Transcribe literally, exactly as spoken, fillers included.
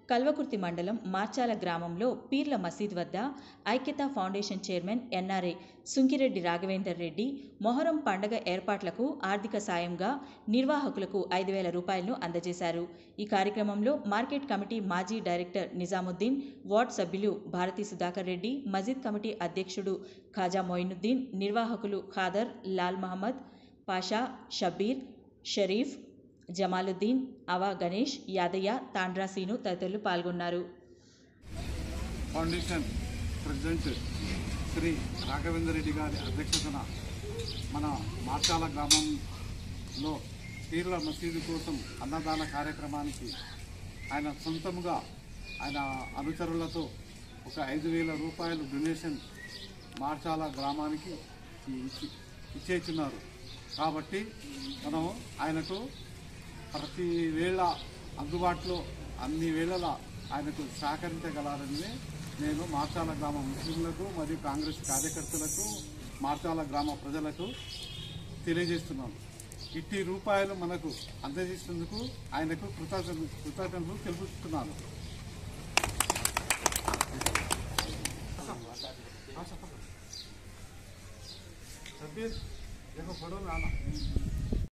కల్వకుర్తి మండలం మార్చాల గ్రామంలో పీర్ల మసీద్ వద్ద Aikyata foundation chairman NRI Sunkireddy Raghavender Reddy Muharram పండగ ఏర్పాట్లకు ఆర్థిక సాయంగా నిర్వాహకులకు ఐదు వేల రూపాయలను అందజేశారు. ఈ కార్యక్రమంలో మార్కెట్ కమిటీ మాజీ డైరెక్టర్ నిజాముద్దీన్, వార్డ్ సభ్యులు భారతీ సుధాకర్ రెడ్డి, మసీద్ కమిటీ అధ్యక్షుడు ఖాజా మొయినుద్దీన్, నిర్వాహకులు ఖాదర్, లాల్ మహమ్మద్, పాషా, షబీర్, షరీఫ్, జమాలుద్దీన్, అవా గణేష్, యాదయ్య, తాండ్రాసీను తదితరులు పాల్గొన్నారు. ఫౌండేషన్ ప్రెసిడెంట్ శ్రీ రాఘవేందర్ రెడ్డి గారి అధ్యక్షతన మన మార్చాల గ్రామంలో పీర్ల మసీదు కోసం అన్నదాన కార్యక్రమానికి ఆయన సొంతంగా ఆయన అనుచరులతో ఒక ఐదు వేల రూపాయలు డొనేషన్ మార్చాల గ్రామానికి ఇచ్చి ఇచ్చేస్తున్నారు. కాబట్టి మనం ఆయనకు ప్రతి వేళ అందుబాటులో అన్ని వేళలా ఆయనకు సహకరించగలరని నేను మార్చాల గ్రామ ముస్లింలకు మరియు కాంగ్రెస్ కార్యకర్తలకు మార్చాల గ్రామ ప్రజలకు తెలియజేస్తున్నాను. ఇట్టి రూపాయలు మనకు అందజేసినందుకు ఆయనకు కృతజ్ఞతలు కృతజ్ఞతలు తెలుపుతున్నాను. సభ్యులు ఫోటో రానా